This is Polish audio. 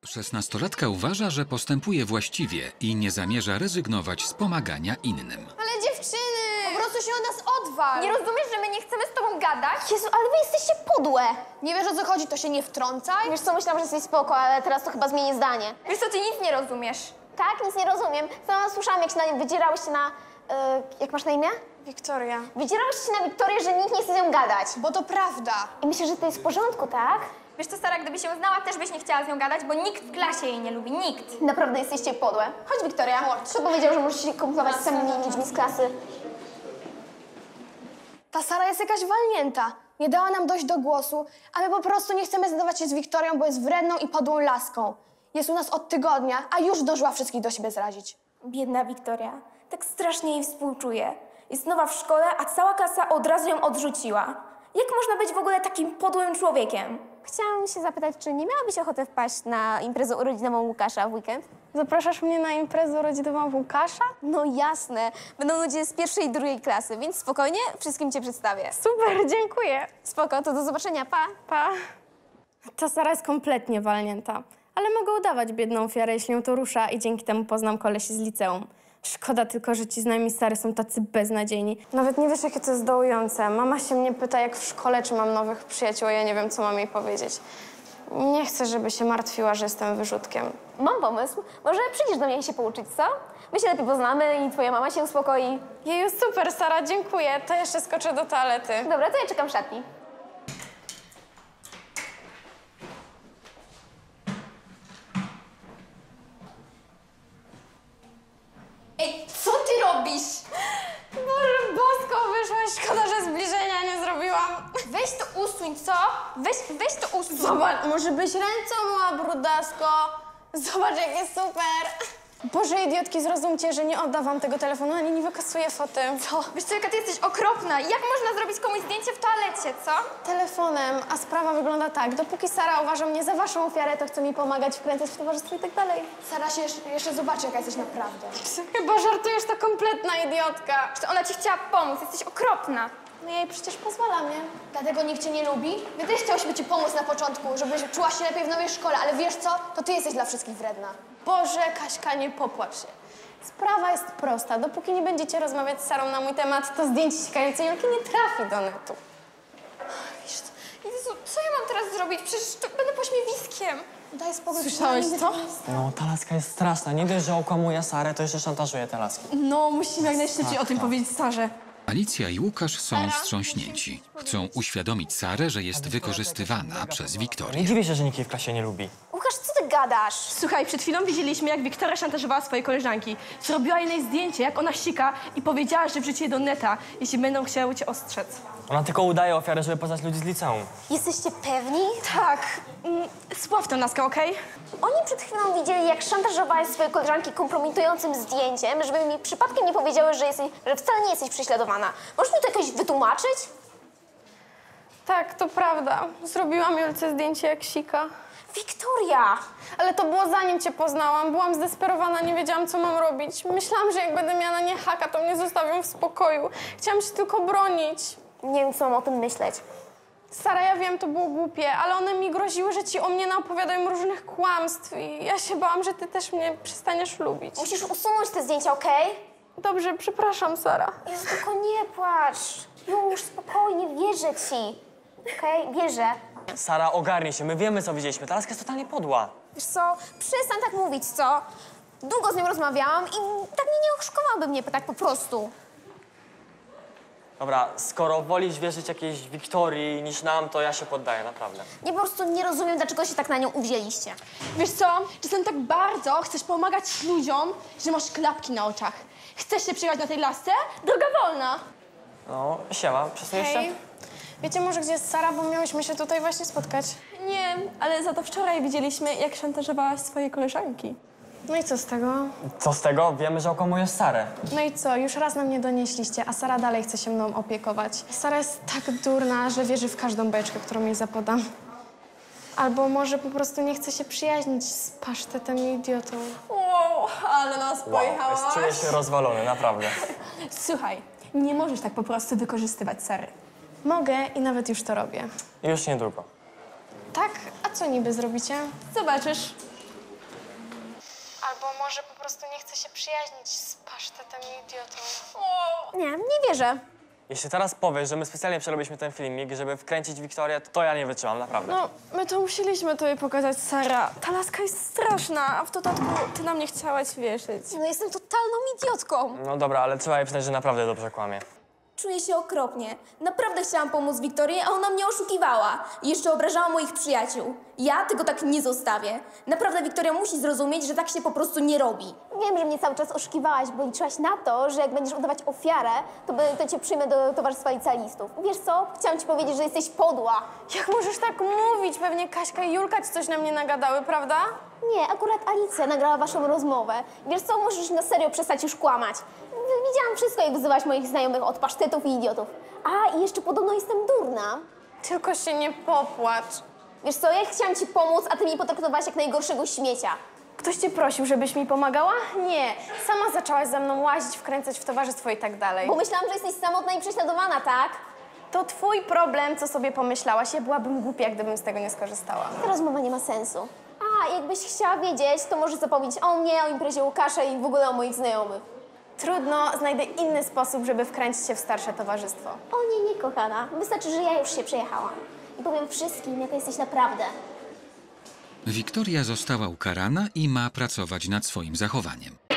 Szesnastolatka uważa, że postępuje właściwie i nie zamierza rezygnować z pomagania innym. Ale dziewczyny! Po prostu się od nas odwal! Nie rozumiesz, że my nie chcemy z tobą gadać? Jezu, ale wy jesteście podłe! Nie wiesz, o co chodzi, to się nie wtrącaj. Wiesz co, myślałam, że jesteś spoko, ale teraz to chyba zmienię zdanie. Wiesz co, ty nic nie rozumiesz. Tak, nic nie rozumiem. Sama słyszałam, jak się na nie wydzierałyście na... jak masz na imię? Wiktoria. Wydzierałyście się na Wiktorię, że nikt nie chce z nią gadać. Bo to prawda. I myślę, że to jest w porządku, tak? Wiesz co, Sara, gdyby się znała, też byś nie chciała z nią gadać, bo nikt w klasie jej nie lubi, nikt. Naprawdę jesteście podłe. Chodź, Wiktoria. Kto powiedział, że możesz się kumplować z samymi ludźmi z klasy? Ta Sara jest jakaś walnięta. Nie dała nam dojść do głosu, a my po prostu nie chcemy zadawać się z Wiktorią, bo jest wredną i podłą laską. Jest u nas od tygodnia, a już zdążyła wszystkich do siebie zrazić. Biedna Wiktoria. Tak strasznie jej współczuję. Jest nowa w szkole, a cała klasa od razu ją odrzuciła. Jak można być w ogóle takim podłym człowiekiem? Chciałam się zapytać, czy nie miałabyś ochoty wpaść na imprezę urodzinową Łukasza w weekend? Zapraszasz mnie na imprezę urodzinową Łukasza? No jasne. Będą ludzie z pierwszej i drugiej klasy, więc spokojnie wszystkim cię przedstawię. Super, dziękuję. Spoko, to do zobaczenia, pa. Pa. Ta Sara jest kompletnie walnięta. Ale mogę udawać biedną ofiarę, jeśli ją to rusza i dzięki temu poznam kolesi z liceum. Szkoda tylko, że ci znajmi stary są tacy beznadziejni. Nawet nie wiesz, jakie to jest dołujące. Mama się mnie pyta, jak w szkole, czy mam nowych przyjaciół, a ja nie wiem, co mam jej powiedzieć. Nie chcę, żeby się martwiła, że jestem wyrzutkiem. Mam pomysł. Może przyjdziesz do mnie się pouczyć, co? My się lepiej poznamy i twoja mama się uspokoi. Jeju, super, Sara, dziękuję. To jeszcze skoczę do toalety. Dobra, to ja czekam w szatni. Ej, co ty robisz? Boże, bosko, wyszłaś. Szkoda, że zbliżenia nie zrobiłam. Weź to usuń, co? Weź to usuń. Zobacz, może byś ręce myła, brudasko. Zobacz, jakie super. Boże, idiotki, zrozumcie, że nie oddam wam tego telefonu, ani nie wykasuję foty. Co? Wiesz co, jaka ty jesteś okropna. Jak można zrobić komuś zdjęcie w toalecie, co? Telefonem, a sprawa wygląda tak. Dopóki Sara uważa mnie za waszą ofiarę, to chce mi pomagać, wkręcać w towarzystwo i tak dalej. Sara się jeszcze zobaczy, jaka jesteś naprawdę. Chyba żartujesz, to kompletna idiotka. Że ona ci chciała pomóc, jesteś okropna. No ja jej przecież pozwalam, nie? Dlatego nikt cię nie lubi? My też chciałyśmy ci pomóc na początku, żebyś czuła się lepiej w nowej szkole, ale wiesz co? To ty jesteś dla wszystkich wredna. Boże, Kaśka, nie popłacz się. Sprawa jest prosta. Dopóki nie będziecie rozmawiać z Sarą na mój temat, to zdjęcie sikającej Julki nie trafi do netu. Jezu, co ja mam teraz zrobić? Przecież to będę pośmiewiskiem. Daj spokój. Słyszałeś to? No, ta laska jest straszna. Nie dość, że okłamuje Sarę, to jeszcze szantażuje te laski. No, musimy jak najszybciej o tym powiedzieć Sarze. Alicja i Łukasz są wstrząśnięci. Chcą uświadomić Sarę, że jest wykorzystywana przez Nie Wiktorię. dziwię się, że nikt jej w klasie nie lubi. Łukasz, co ty gadasz? Słuchaj, przed chwilą widzieliśmy, jak Wiktoria szantażowała swojej koleżanki. Zrobiła jej zdjęcie, jak ona sika i powiedziała, że wrzuci je do neta, jeśli będą chciały cię ostrzec. Ona tylko udaje ofiarę, żeby poznać ludzi z liceum. Jesteście pewni? Tak, sław tę laskę, okej? Oni przed chwilą widzieli, jak szantażowałaś swoje koleżanki kompromitującym zdjęciem, żeby mi przypadkiem nie powiedziały, że wcale nie jesteś prześladowana. Możesz mi to jakoś wytłumaczyć? Tak, to prawda. Zrobiłam Julce zdjęcie jak sika. Wiktoria! Ale to było zanim cię poznałam. Byłam zdesperowana, nie wiedziałam, co mam robić. Myślałam, że jak będę miała na nie haka, to mnie zostawią w spokoju. Chciałam się tylko bronić. Nie wiem, co mam o tym myśleć. Sara, ja wiem, to było głupie, ale one mi groziły, że ci o mnie naopowiadają różnych kłamstw i ja się bałam, że ty też mnie przestaniesz lubić. Musisz usunąć te zdjęcia, okej? Dobrze, przepraszam, Sara. Jezu, tylko nie płacz. Już, spokojnie, wierzę ci. Okej? Wierzę. Sara, ogarnij się, my wiemy, co widzieliśmy. Ta laska jest totalnie podła. Wiesz co, przestań tak mówić, co? Długo z nią rozmawiałam i tak nie oszukowałby mnie tak po prostu. Dobra, skoro wolisz wierzyć jakiejś Wiktorii niż nam, to ja się poddaję, naprawdę. Nie, po prostu nie rozumiem, dlaczego się tak na nią uwzięliście. Wiesz co, czasem tak bardzo chcesz pomagać ludziom, że masz klapki na oczach. Chcesz się przyjechać na tej lasce? Droga wolna. No, siema, przesuniesz się? Wiecie może, gdzie jest Sara, bo miałyśmy się tutaj właśnie spotkać. Nie, ale za to wczoraj widzieliśmy, jak szantażowałaś swoje koleżanki. No i co z tego? Co z tego? Wiemy, że okłamujesz Sarę. No i co? Już raz na mnie donieśliście, a Sara dalej chce się mną opiekować. Sara jest tak durna, że wierzy w każdą beczkę, którą jej zapodam. Albo może po prostu nie chce się przyjaźnić z pasztetem i idiotą. Wow, ale nas pojechałaś. Czuję się rozwalony, naprawdę. Słuchaj, nie możesz tak po prostu wykorzystywać Sary. Mogę i nawet już to robię. Już niedługo. Tak? A co niby zrobicie? Zobaczysz. może po prostu nie chce się przyjaźnić z pasztetem i idiotą. Nie wierzę. Jeśli teraz powiesz, że my specjalnie przerobiliśmy ten filmik, żeby wkręcić Wiktorię, to ja nie wytrzymam, naprawdę. No, my to musieliśmy tobie pokazać, Sara. Ta laska jest straszna, a w dodatku ty nam nie chciałaś wierzyć. No jestem totalną idiotką. No dobra, ale trzeba jej przyznać, że naprawdę dobrze kłamie. Czuję się okropnie. Naprawdę chciałam pomóc Wiktorii, a ona mnie oszukiwała. I jeszcze obrażała moich przyjaciół. Ja tego tak nie zostawię. Naprawdę Wiktoria musi zrozumieć, że tak się po prostu nie robi. Wiem, że mnie cały czas oszukiwałaś, bo liczyłaś na to, że jak będziesz udawać ofiarę, to cię przyjmę do towarzystwa licealistów. Wiesz co? Chciałam ci powiedzieć, że jesteś podła. Jak możesz tak mówić? Pewnie Kaśka i Julka ci coś na mnie nagadały, prawda? Nie, akurat Alicja nagrała waszą rozmowę. Wiesz co? Możesz na serio przestać już kłamać. Widziałam wszystko, jak wyzywałaś moich znajomych od pasztetów i idiotów. A, i jeszcze podobno jestem durna. Tylko się nie popłacz. Wiesz co? Ja chciałam ci pomóc, a ty mnie potraktowałaś jak najgorszego śmiecia. Ktoś cię prosił, żebyś mi pomagała? Nie. Sama zaczęłaś ze mną łazić, wkręcać w towarzystwo i tak dalej. Bo myślałam, że jesteś samotna i prześladowana, tak? To twój problem, co sobie pomyślałaś. Ja byłabym głupia, gdybym z tego nie skorzystała. Ta rozmowa nie ma sensu. A, jakbyś chciała wiedzieć, to możesz zapomnieć o mnie, o imprezie Łukasza i w ogóle o moich znajomych. Trudno, znajdę inny sposób, żeby wkręcić się w starsze towarzystwo. O nie, kochana. Wystarczy, że ja już się przejechałam. I powiem wszystkim, jaka jesteś naprawdę. Wiktoria została ukarana i ma pracować nad swoim zachowaniem.